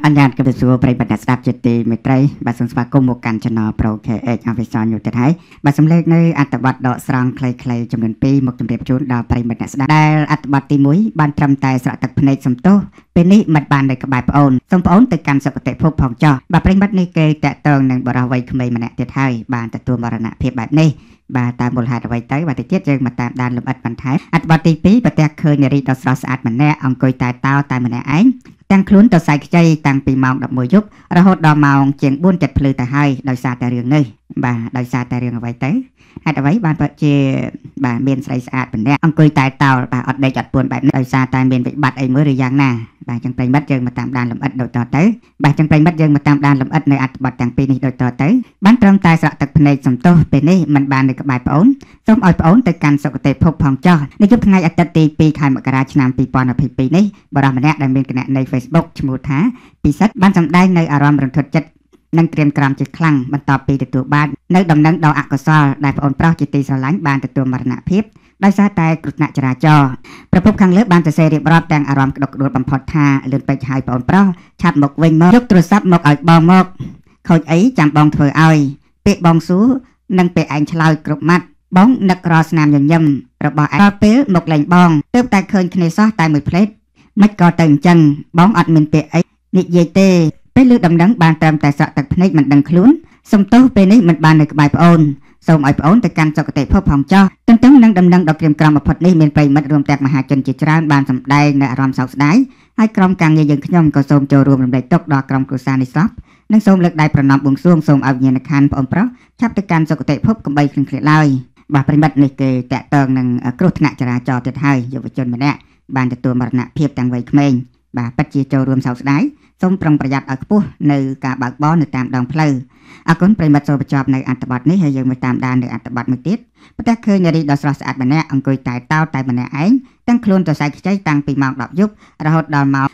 អញ្ញាតគិតសួរប្រិយមិត្តអ្នកស្ដាប់ជាទីមេត្រីបាទសូមស្វាគមន៍មកកាន់ Channel Pro KH Official យូរទៀតហើយបាទសំឡេងនៅអត្ថបទដកស្រង់ខ្លីៗចំនួន2មកជម្រាបជូនដល់ប្រិយមិត្តអ្នកស្ដាប់ដែលអត្ថបទទី1បានត្រឹមតែស្រក់ទឹកភ្នែកសំទោសពេលនេះមិនបាននៅក្បែរប្អូនសូមប្អូនទៅកាន់សុគតិភពផងចុះបាទប្រិយមិត្តនេះគេតាក់ទងនឹងបរិះវ័យក្មេងម្នាក់ទៀតហើយបានទទួលមរណភាពបែបនេះបាទតាមមូលហេតុអ្វីទៅបាទតិចទៀតយើងមកតាមដានលម្អិតបន្ថែមអត្ថបទទី2ប្រទះឃើញនារីដ៏ស្រស់ស្អាតម្នាក់អង្គុយតែតោតែម្នាក់ឯងទាំងខ្លួនទៅសាយខ្ចីតាំងពីម៉ោង11យប់រហូតដល់ម៉ោងជាង4:00ភ្លឺទៅហើយដោយសារតែរឿងនេះបាទដោយសារតែរឿងអ្វីទៅហេតុអ្វីបានពិតជាបាទមានស្រីស្អាតម្នាក់អង្គុយតែតោបាទអត់ដេកអត់ពួនបែបនេះដោយសារតែមានវិបត្តិអីមួយឬយ៉ាងណាបាទចឹងប្រិយមិត្តយើងមកតាមដានលម្អិតដូចតទៅបាទចឹងប្រិយមិត្តយើងមកតាមដានលម្អិតនៅអត្ថបទទាំងពីរនេះដូចតទៅបានត្រឹមតែស្រក់ទឹកភ្នែកសំទោសពេលនេះមិនបាននៅក្បែរប្អូនសូមឲ្យប្អូនទៅកាន់សុគតិភពផងចុះនៅយប់ថ្ងៃអាទិត្យទី2ខែមករាឆ្នាំ2022នេះបរិះម្នាក់ដែលមានគណនី Facebook ឈ្មោះថាពិសិដ្ឋបានសម្ដែងនៅអារម្មណ៍រន្ធត់ចិត្តនិងក្រៀមក្រំជាខ្លាំងបន្ទាប់ពីទទួលបាននៅដំណឹងដ៏អកុសលដែលប្អូនប្រុសជាទីស្រឡាញ់បានទទួលមរណភាពដោយសារតែគ្រោះថ្នាក់ចរាចរណ៍ប្រពន្ធខាងលើបានសរសេររៀបរាប់ទាំងអារម្មណ៍ក្តុកក្តួលបំផុតថាលឿនពេកហើយប្អូនប្រុសឆាប់មកវិញមកយកទូរស័ព្ទមកឲ្យបងមកខូចអីចាំបងធ្វើឲ្យពាក្យបងសួរនិងពាក្យឯងឆ្លើយគ្រប់ម៉ាត់បងនឹករស្នាមញញឹមរបស់ឯងដល់ពេលមកលេងបងទើបតែឃើញគ្នាសោះតែមួយផ្លេតមិនក៏ទៅអញ្ចឹងបងអត់មានពាក្យអីនិយាយទេពេលលើដំណឹងបានត្រឹមតែស្រក់ទឹកភ្នែកមិនដឹងខ្លួនសំទោសពេលនេះមិនបាននៅក្បែរប្អូនសូមឲ្យប្អូនទៅកាន់សុគតិភពផងចុះទន្ទឹមនឹងដំណឹងដ៏ក្រៀមក្រំបំផុតនេះមានប្រិយមិត្តរួមទាំងមហាជនជាច្រើនបានសម្ដែងនៅអារម្មណ៍សោកស្ដាយហើយក្រុមការងារយើងខ្ញុំក៏សូមចូលរួមរំលែកទុក្ខដល់ក្រុមគ្រួសារនេះសពនិងសូមលើកដៃប្រណម្យបួងសួងសូមឲ្យវិញ្ញាណក្ខន្ធប្អូនប្រុសឆាប់ទៅកាន់សុគតិភពកុំបីឃ្លៀងឃ្លាតឡើយបាទប្រិយមិត្តនេះគេតាក់ទងនឹងគ្រោះថ្នាក់ចរាចរណ៍ទៀតហើយយុវជនម្នាក់បានទទួលមរណភាពទាំងវ័យក្មេងបាទពិតជាចូលរួមសោកស្ដាយសូមប្រុងប្រយ័ត្នឲ្យខ្ពស់នៅការបើកបរនៅតាមដងផ្លូវអរគុណប្រិយមិត្តចូលបញ្ចប់នៅអត្ថបទនេះហើយយើងមកតាមដាននៅអត្ថបទមួយទៀតប្រទះឃើញនារីដ៏ស្រស់ស្អាតម្នាក់អង្គុយតែតោតែម្នាក់ឯងទាំងខ្លួនទៅសាយខ្ចីតាំងពីម៉ោង10យប់រហូតដល់ម៉ោង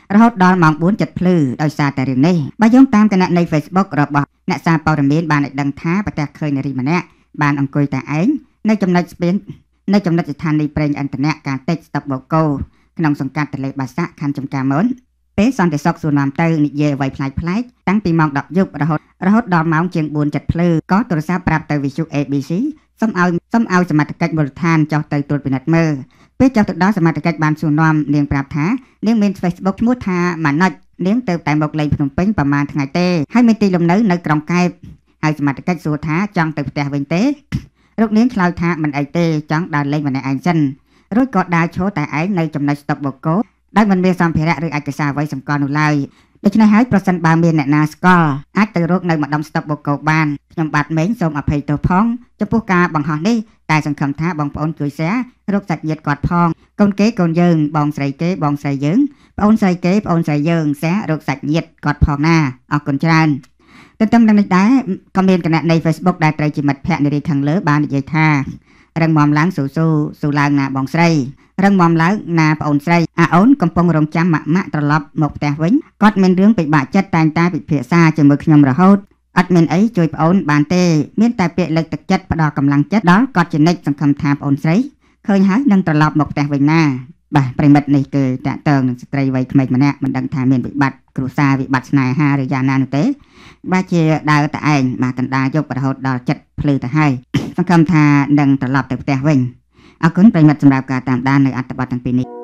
4:00ភ្លឺដោយសារតែរឿងនេះបើយោងតាមគណនី Facebook របស់អ្នកសារព័ត៌មានបានឲ្យដឹងថាប្រទះឃើញនារីម្នាក់បានអង្គុយតែឯងនៅចំណុចស្ពាននៅចំណុចស្ថានីយ៍ប្រេងឥន្ធនៈការតិចស្តុបបូកូក្នុងសង្កាត់ទលេបាសាក់ខណ្ឌចំការមនពេលសន្តិសុខសួរនាំទៅនិយាយអ្វីប្លែកៗតាំងពីម៉ោង10យប់រហូតដល់ម៉ោងជាង4:00ភ្លឺក៏ទូរស័ព្ទប្រាប់ទៅវិទ្យុ ABC សូមឲ្យសមត្ថកិច្ចមូលដ្ឋានចុះទៅត្រួតពិនិត្យមើលពេលចុះទៅដល់សមត្ថកិច្ចបានសួរនាំនាងប្រាប់ថានាងមាន Facebook ឈ្មោះថាម៉ាណុចនាងទៅតែមកលេងភ្នំពេញប្រហែលថ្ងៃទេហើយមានទីលំនៅនៅក្រុងកែបហើយសមត្ថកិច្ចសួរថាចង់ទៅផ្ទះវិញទេរកនាងឆ្លើយថាមិនអីទេចង់ដើរលេងម្នាក់ឯងសិនរួចក៏ដើរឈរតែឯងនៅចំណុចស្តុបបូកូដោយមិនមានសម្ភារៈឬឯកសារអ្វីសម្គាល់នោះឡើយដូច្នេះហើយប្រសិនបើមានអ្នកណាស្គាល់អាចទៅរកនៅម្ដុំស្តុបបូកូបានខ្ញុំបាទមេងសូមអភ័យទោសផងចំពោះការបង្ហោះនេះតែសង្ឃឹមថាបងប្អូនជួយ share រកសាច់ញាតិគាត់ផងកូនគេកូនយើងបងស្រីគេបងស្រីយើងប្អូនស្រីគេប្អូនស្រីយើង share រកសាច់ញាតិគាត់ផងណាអរគុណច្រើនទន្ទឹមនឹងនេះដែរក៏មានគណនី Facebook ដែលត្រូវជាមិត្តភក្តិនារីខាងលើបាននិយាយថារឹងមាំឡើងស៊ូឡើងណាបងស្រីរឹងមាំឡើងណាប្អូនស្រីអូនកំពុងរងចាំម៉ាក់ត្រឡប់មកផ្ទះវិញគាត់មានរឿងពិបាកចិត្តតែងតែពិភាក្សាជាមួយខ្ញុំរហូតអត់មានអីជួយប្អូនបានទេមានតែពាក្យលើកទឹកចិត្តផ្ដល់កម្លាំងចិត្តដល់គាត់ជានិច្ចសង្ឃឹមថាប្អូនស្រីឃើញហើយនឹងត្រឡប់មកផ្ទះវិញណាបាទប្រិមិត្តនេះគឺតាក់ទងនឹងស្ត្រីវ័យក្មេងម្នាក់មិនដឹងថាមានវិបត្តិគ្រួសារវិបត្តិស្នេហាឬយ៉ាងណានោះទេបាទជាដើរតែឯងបាទកណ្ដាលយប់រហូតដល់ចិត្តភ្លឺទៅហើយសង្ឃឹមថានឹងត្រឡប់ទៅផ្ទះវិញអរគុណប្រិមិត្តសម្រាប់ការតាមដាននៅអត្ថបទទាំងពីរនេះ